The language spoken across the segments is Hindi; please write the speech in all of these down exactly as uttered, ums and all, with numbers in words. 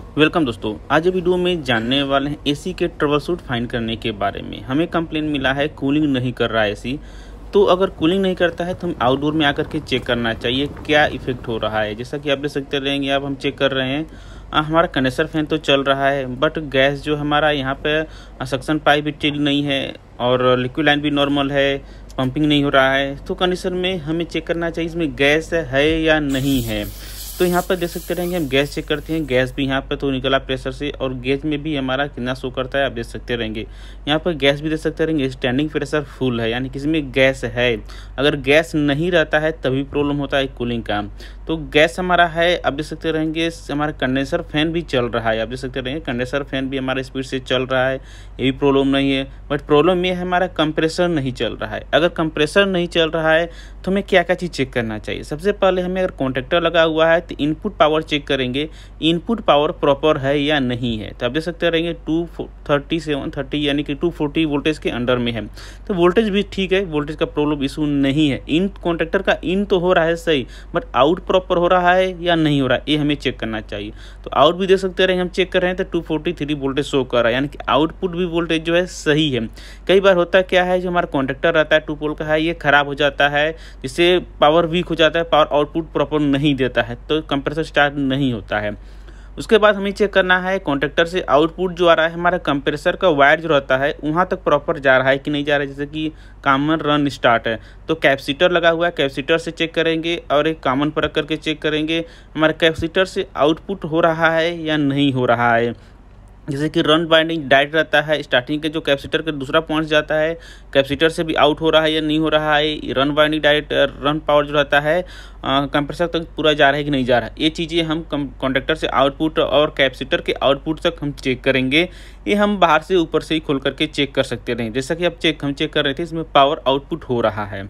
वेलकम दोस्तों, आज ये वीडियो में जानने वाले हैं एसी के ट्रबल शूट फाइंड करने के बारे में। हमें कंप्लेन मिला है कूलिंग नहीं कर रहा है एसी। तो अगर कूलिंग नहीं करता है तो हम आउटडोर में आकर के चेक करना चाहिए क्या इफेक्ट हो रहा है। जैसा कि आप देख सकते रहेंगे, अब हम चेक कर रहे हैं, आ, हमारा कंडेंसर फैन तो चल रहा है, बट गैस जो हमारा यहाँ पे सक्शन पाइप भी चिल नहीं है और लिक्विड लाइन भी नॉर्मल है, पंपिंग नहीं हो रहा है। तो कंडीशन में हमें चेक करना चाहिए इसमें गैस है या नहीं है। तो यहाँ पर देख सकते रहेंगे, हम गैस चेक करते हैं, गैस भी यहाँ पर तो निकला प्रेशर से और गेज में भी हमारा कितना शो करता है आप देख सकते रहेंगे। यहाँ पर गैस भी देख सकते रहेंगे, स्टैंडिंग प्रेशर फुल है, यानी कि इसमें गैस है। अगर गैस नहीं रहता है तभी प्रॉब्लम होता है कूलिंग का। तो गैस हमारा है, आप देख सकते रहेंगे हमारा कंडेंसर फैन भी चल रहा है, आप देख सकते रहेंगे कंडेंसर फैन भी हमारा स्पीड से चल रहा है, ये भी प्रॉब्लम नहीं है। बट प्रॉब्लम ये है हमारा कंप्रेसर नहीं चल रहा है। अगर कंप्रेसर नहीं चल रहा है तो हमें क्या क्या चीज़ चेक करना चाहिए। सबसे पहले हमें अगर कॉन्टैक्टर लगा हुआ है तो इनपुट पावर चेक करेंगे, इनपुट पावर प्रॉपर है या नहीं है। तो आप देख सकते रहेंगे टू थर्टी सेवन थर्टी यानी कि टू फोर्टी वोल्टेज के अंडर में है, तो वोल्टेज भी ठीक है, वोल्टेज का प्रॉब्लम इशू नहीं है। इन कॉन्टैक्टर का इन तो हो रहा है सही, बट आउट प्रॉपर हो रहा है या नहीं हो रहा है ये हमें चेक करना चाहिए। तो आउट भी देख सकते रहेंगे, हम चेक कर रहे हैं तो two forty three voltage show कर रहा है, यानी कि आउटपुट भी वोल्टेज जो है सही है। कई बार होता क्या है, जो हमारा कॉन्टैक्टर रहता है टू पोल का है, ये खराब हो जाता है, जिससे पावर वीक हो जाता है, पावर आउटपुट प्रॉपर नहीं देता है, तो कंप्रेसर स्टार्ट नहीं होता है। उसके बाद हमें चेक करना है कॉन्टैक्टर से आउटपुट जो आ रहा है, हमारा कंप्रेसर का वायर जो रहता है वहाँ तक प्रॉपर जा रहा है कि नहीं जा रहा है। जैसे कि कॉमन रन स्टार्ट है तो कैपेसिटर लगा हुआ है, कैपेसिटर से चेक करेंगे और एक कॉमन पर रख करके चेक करेंगे हमारा कैपेसिटर से आउटपुट हो रहा है या नहीं हो रहा है। जैसे कि रन बाइंडिंग डायरेक्ट रहता है, स्टार्टिंग के जो कैपेसिटर का दूसरा पॉइंट जाता है कैपेसिटर से भी आउट हो रहा है या नहीं हो रहा है। Run winding direct run power जो रहता है कंप्रेसर तक पूरा जा रहा है कि नहीं जा रहा है। ये चीज़ें हम कॉन्टैक्टर से आउटपुट और कैपेसिटर के आउटपुट तक हम चेक करेंगे। ये हम बाहर से ऊपर से ही खोल करके चेक कर सकते रहें। जैसा कि अब चेक हम चेक कर रहे थे, इसमें पावर आउटपुट हो रहा है।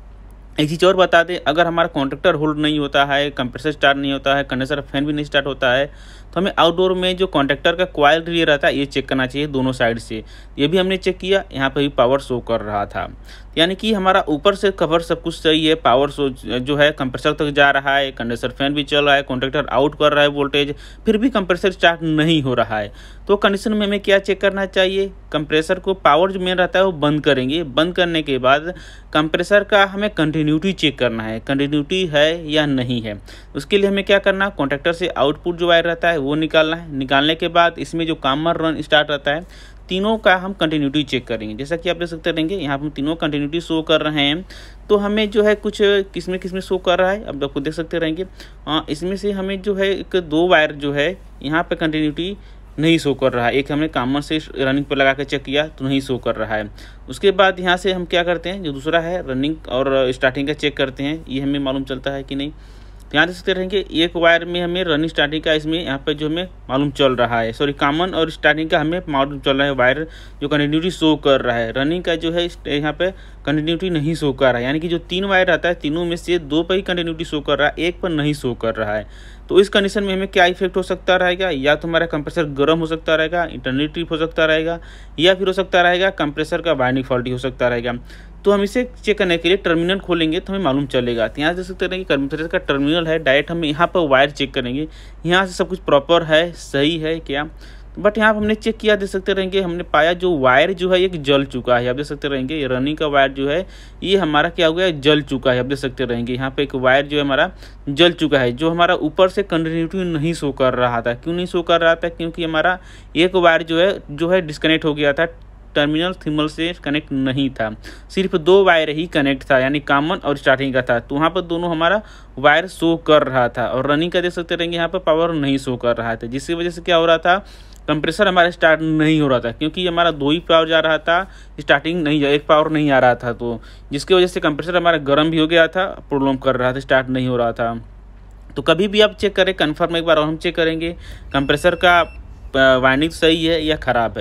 एक चीज़ और बता दें, अगर हमारा कॉन्टैक्टर होल्ड नहीं होता है, कंप्रेसर स्टार्ट नहीं होता है, कंडेंसर फैन भी नहीं स्टार्ट होता है, तो हमें आउटडोर में जो कॉन्टैक्टर का कॉइल रिले रहता है ये चेक करना चाहिए दोनों साइड से। ये भी हमने चेक किया, यहाँ पे भी पावर शो कर रहा था, यानी कि हमारा ऊपर से कवर सब कुछ सही है, पावर शो जो है कंप्रेसर तक जा रहा है, कंडेंसर फैन भी चल रहा है, कॉन्टैक्टर आउट कर रहा है वोल्टेज, फिर भी कंप्रेसर स्टार्ट नहीं हो रहा है। तो कंडीशन में हमें क्या चेक करना चाहिए, कंप्रेसर को पावर जो मेन रहता है वो बंद करेंगे। बंद करने के बाद कंप्रेसर का हमें कंटिन्यूटी चेक करना है, कंटिन्यूटी है या नहीं है। उसके लिए हमें क्या करना, कॉन्टैक्टर से आउटपुट जो वायर रहता है वो निकालना है। निकालने के बाद इसमें जो कॉमन रन स्टार्ट रहता है, तीनों का हम कंटिन्यूटी चेक करेंगे। जैसा कि आप देख सकते रहेंगे, यहाँ पर हम तीनों कंटिन्यूटी शो कर रहे हैं। तो हमें जो है कुछ किसमें किसमें शो कर रहा है अब आपको देख सकते रहेंगे। इसमें से हमें जो है एक दो वायर जो है यहाँ पे कंटिन्यूटी नहीं शो कर रहा है। एक हमने कॉमन से रनिंग पर लगा के चेक किया तो नहीं शो कर रहा है। उसके बाद यहाँ से हम क्या करते हैं, जो दूसरा है रनिंग और स्टार्टिंग का चेक करते हैं, ये हमें मालूम चलता है कि नहीं। ध्यान देख सकते रहेंगे, एक वायर में हमें रनिंग स्टार्टिंग का इसमें यहाँ पे जो हमें मालूम चल रहा है, सॉरी कॉमन और स्टार्टिंग का हमें मालूम चल रहा है वायर जो कंटिन्यूटी शो कर रहा है। रनिंग का जो है यहाँ पे कंटिन्यूटी नहीं शो कर रहा है, यानी कि जो तीन वायर रहता है तीनों में से दो पर ही कंटिन्यूटी शो कर रहा है, एक पर नहीं शो कर रहा है। तो इस कंडीशन में हमें क्या इफेक्ट हो सकता रहेगा, या तो हमारा कंप्रेसर गर्म हो सकता रहेगा, इंटरनल ट्रिप हो सकता रहेगा, या फिर हो सकता रहेगा कंप्रेसर का वाइंडिंग फॉल्टी हो सकता रहेगा। तो हम इसे चेक करने के लिए टर्मिनल खोलेंगे तो हमें मालूम चलेगा। तो यहाँ देख सकते हैं कि कंप्रेसर का टर्मिनल है, डायरेक्ट हम यहाँ पर वायर चेक करेंगे, यहाँ से सब कुछ प्रॉपर है, सही है क्या। बट यहाँ पर हमने चेक किया, देख सकते रहेंगे, हमने पाया जो वायर जो है एक जल चुका है। आप देख सकते रहेंगे ये रनिंग का वायर जो है ये हमारा क्या हो गया, जल चुका है। आप देख सकते रहेंगे यहाँ पे एक वायर जो है हमारा जल चुका है, जो हमारा ऊपर से कंटिन्यूटी नहीं शो कर रहा था। क्यों नहीं शो कर रहा था, क्योंकि हमारा एक वायर जो है जो है डिस्कनेक्ट हो गया था, टर्मिनल थिमल से कनेक्ट नहीं था, सिर्फ दो वायर ही कनेक्ट था, यानी कॉमन और स्टार्टिंग का था। तो वहाँ पर दोनों हमारा वायर शो कर रहा था और रनिंग का देख सकते रहेंगे यहाँ पर पावर नहीं शो कर रहा था, जिसकी वजह से क्या हो रहा था, कंप्रेसर हमारा स्टार्ट नहीं हो रहा था, क्योंकि हमारा दो ही पावर जा रहा था, स्टार्टिंग नहीं, एक पावर नहीं आ रहा था। तो जिसकी वजह से कंप्रेसर हमारा गर्म भी हो गया था, प्रॉब्लम कर रहा था, स्टार्ट नहीं हो रहा था। तो कभी भी आप चेक करें, कन्फर्म एक बार और हम चेक करेंगे कंप्रेसर का वाइंडिंग सही है या ख़राब है।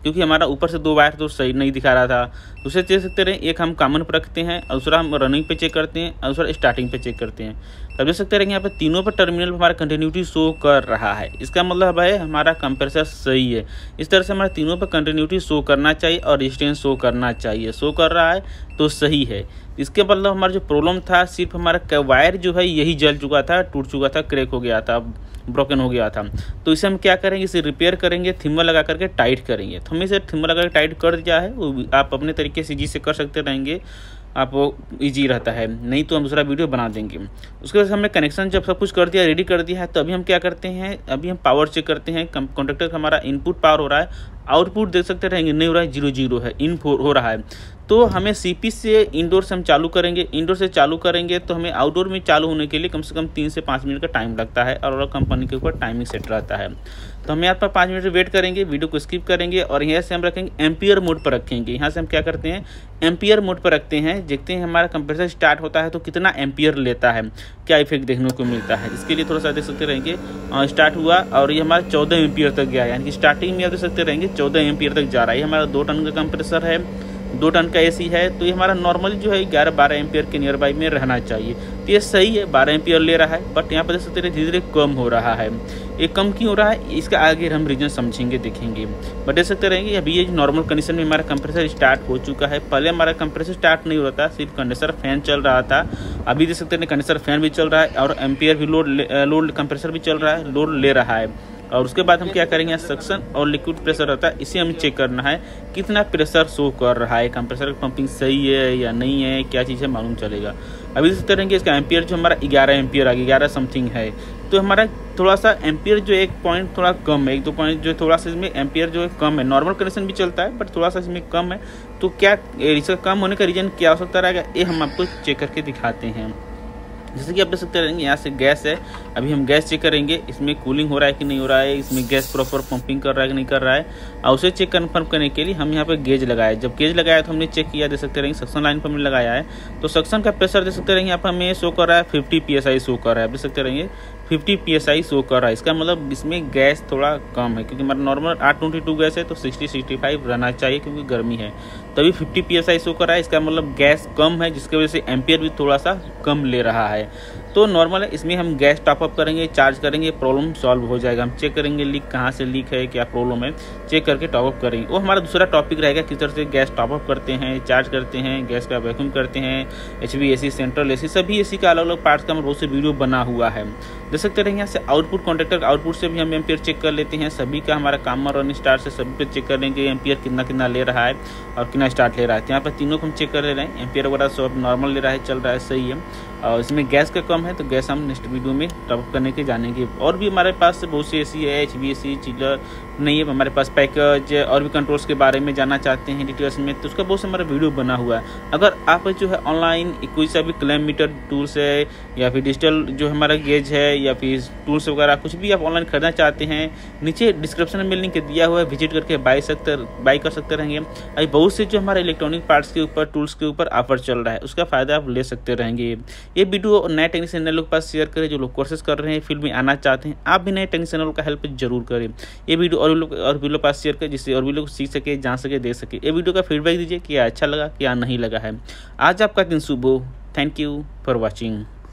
क्योंकि हमारा ऊपर से दो वायर तो सही नहीं दिखा रहा था। दूसरे देख सकते रहे, एक हम कॉमन पर रखते हैं, दूसरा हम रनिंग पे चेक करते हैं, और दूसरा स्टार्टिंग पे चेक करते हैं। तब देख सकते रहेंगे यहाँ पे तीनों पर टर्मिनल पर हमारा कंटिन्यूटी शो कर रहा है। इसका मतलब है हमारा कंप्रेसर सही है। इस तरह से हमारा तीनों पर कंटिन्यूटी शो करना चाहिए और रेजिस्टेंस शो करना चाहिए। शो कर रहा है तो सही है। इसके मतलब हमारा जो प्रॉब्लम था, सिर्फ हमारा वायर जो है यही जल चुका था, टूट चुका था, क्रैक हो गया था, ब्रोकन हो गया था। तो इसे हम क्या करेंगे, इसे रिपेयर करेंगे, थिम्बर लगा करके टाइट करेंगे। तो हमने इसे थिम्बर लगा कर टाइट कर दिया है, वो आप अपने तरीके से जी से कर सकते रहेंगे, आपको ईजी रहता है। नहीं तो हम दूसरा वीडियो बना देंगे। उसके बाद हमने कनेक्शन जब सब कुछ कर दिया, रेडी कर दिया है, तो अभी हम क्या करते हैं, अभी हम पावर चेक करते हैं। कॉन्ट्रैक्टर का हमारा इनपुट पावर हो रहा है, आउटपुट देख सकते रहेंगे नहीं हो रहा है, जीरो जीरो है, इन हो रहा है। तो हमें सीपी से इंडोर से हम चालू करेंगे। इंडोर से चालू करेंगे तो हमें आउटडोर में चालू होने के लिए कम से कम तीन से पाँच मिनट का टाइम लगता है, और कंपनी के ऊपर टाइमिंग सेट रहता है। तो हम यहाँ पर पाँच मिनट वेट करेंगे, वीडियो को स्किप करेंगे, और यहाँ से हम रखेंगे एम्पियर मोड पर रखेंगे। यहाँ से हम क्या करते हैं, एम्पियर मोड पर रखते हैं, देखते हैं हमारा कंप्रेसर स्टार्ट होता है तो कितना एम्पियर लेता है, क्या इफेक्ट देखने को मिलता है। इसके लिए थोड़ा सा देख सकते रहेंगे, स्टार्ट हुआ और ये हमारा चौदह एम्पियर तक गया, यानी कि स्टार्टिंग में आप देख सकते रहेंगे चौदह एम्पियर तक जा रहा है। ये हमारा दो टन का कंप्रेसर है, दो टन का एसी है, तो ये हमारा नॉर्मली जो है ग्यारह बारह एम्पियर के नियर बाई में रहना चाहिए। तो ये सही है, बारह एम्पियर ले रहा है, बट यहाँ पर देख सकते हैं धीरे धीरे कम हो रहा है। ये कम क्यों हो रहा है, इसका आगे हम रीजन समझेंगे, देखेंगे। बट देख सकते रहेंगे अभी ये नॉर्मल कंडीशन में हमारा कंप्रेसर स्टार्ट हो चुका है। पहले हमारा कंप्रेसर स्टार्ट नहीं हो रहा था, सिर्फ कंडेंसर फैन चल रहा था। अभी देख सकते हैं कंडेंसर फैन भी चल रहा है, और एम्पियर भी लोड लोड कंप्रेसर भी चल रहा है, लोड ले रहा है। और उसके बाद हम क्या करेंगे, सक्शन और लिक्विड प्रेशर रहता है, इसे हमें चेक करना है कितना प्रेशर शो कर रहा है, कंप्रेसर की पंपिंग सही है या नहीं है, क्या चीज़ है मालूम चलेगा। अभी इस तरह के इसका एम्पियर जो हमारा ग्यारह एम्पियर आ गया, ग्यारह समथिंग है। तो हमारा थोड़ा सा एम्पियर जो एक पॉइंट थोड़ा कम है, एक दो पॉइंट जो थोड़ा सा इसमें एम्पियर जो है कम है। नॉर्मल कंडीशन भी चलता है, बट थोड़ा सा इसमें कम है। तो क्या इसका कम होने का रीजन क्या हो सकता रहेगा, ये हम आपको चेक करके दिखाते हैं। जैसे कि आप देख सकते रहेंगे यहाँ से गैस है, अभी हम गैस चेक करेंगे, इसमें कूलिंग हो रहा है कि नहीं हो रहा है, इसमें गैस प्रॉपर पंपिंग कर रहा है कि नहीं कर रहा है। और उसे चेक कन्फर्म करने के लिए हम यहाँ पे गेज लगाए। जब गेज लगाया तो हमने चेक किया, देख सकते रहेंगे सक्शन लाइन पर हमने लगाया है, तो सक्शन का प्रेशर देख सकते रहेंगे यहाँ पर हमें शो कर रहा है fifty P S I show कर रहा है, देख सकते रहेंगे fifty P S I show कर रहा है। इसका मतलब इसमें गैस थोड़ा कम है, क्योंकि हमारा नॉर्मल आठ ट्वेंटी टू गैस है, तो सिक्सटी सिक्सटी फाइव रहना चाहिए, क्योंकि गर्मी है। तभी fifty P S I show कर रहा है, इसका मतलब गैस कम है, जिसकी वजह से एम्पियर भी थोड़ा सा कम ले रहा है। तो नॉर्मल है, इसमें हम गैस टॉपअप करेंगे, चार्ज करेंगे, प्रॉब्लम सॉल्व हो जाएगा। हम चेक करेंगे लीक कहाँ से लीक है, क्या प्रॉब्लम है, चेक करके टॉपअप करेंगे। वो हमारा दूसरा टॉपिक रहेगा, किस तरह से गैस टॉपअप करते हैं, चार्ज करते हैं, गैस का वैक्यूम करते हैं, H V A C, central A C, सभी ए सी का अलग अलग पार्ट्स का बहुत से वीडियो बना हुआ है। देख सकते रहेंगे यहाँ से आउटपुट कॉन्ट्रैक्टर आउटपुट से भी हम एम्पियर चेक कर लेते हैं। सभी का हमारा कामर और स्टार से सभी पे चेक कर लेंगे एम्पियर कितना कितना ले रहा है और कितना स्टार्ट ले रहा है। यहाँ पर तीनों को हम चेक कर ले रहे हैं, एम्पियर वगैरह सब नॉर्मल ले रहा है, चल रहा है, सही है। और इसमें गैस का कम है, तो गैस हम नेक्स्ट वीडियो में टॉपअप करने के जानेंगे। और भी हमारे पास बहुत सी एसी है, H V A C, chiller नहीं है, हमारे पास पैकेज और भी कंट्रोल्स के बारे में जानना चाहते हैं डिटेल्स में, तो उसका बहुत से हमारा वीडियो बना हुआ है। अगर आप जो है ऑनलाइन कोई सा भी क्लेम मीटर टूल्स है, या फिर डिजिटल जो हमारा गेज है, या फिर टूल्स वगैरह कुछ भी आप ऑनलाइन खरीदना चाहते हैं, नीचे डिस्क्रिप्शन में लिंक दिया हुआ है, विजिट करके बाई सकते बाई कर सकते रहेंगे। अभी बहुत से जो हमारे इलेक्ट्रॉनिक पार्ट्स के ऊपर, टूल्स के ऊपर ऑफर चल रहा है, उसका फायदा आप ले सकते रहेंगे। ये वीडियो नए टेक्नीशियन लोग के पास शेयर करें, जो लोग कोर्सेज कर रहे हैं, फील्ड में आना चाहते हैं। आप भी नए टेक्नीशियन का हेल्प जरूर करें। ये वीडियो और भी लोग और भी लोग पास शेयर करें, जिससे और भी लोग सीख सके, जान सके, देख सके। ये वीडियो का फीडबैक दीजिए, क्या अच्छा लगा, क्या नहीं लगा है। आज आपका दिन शुभ हो। Thank you for watching.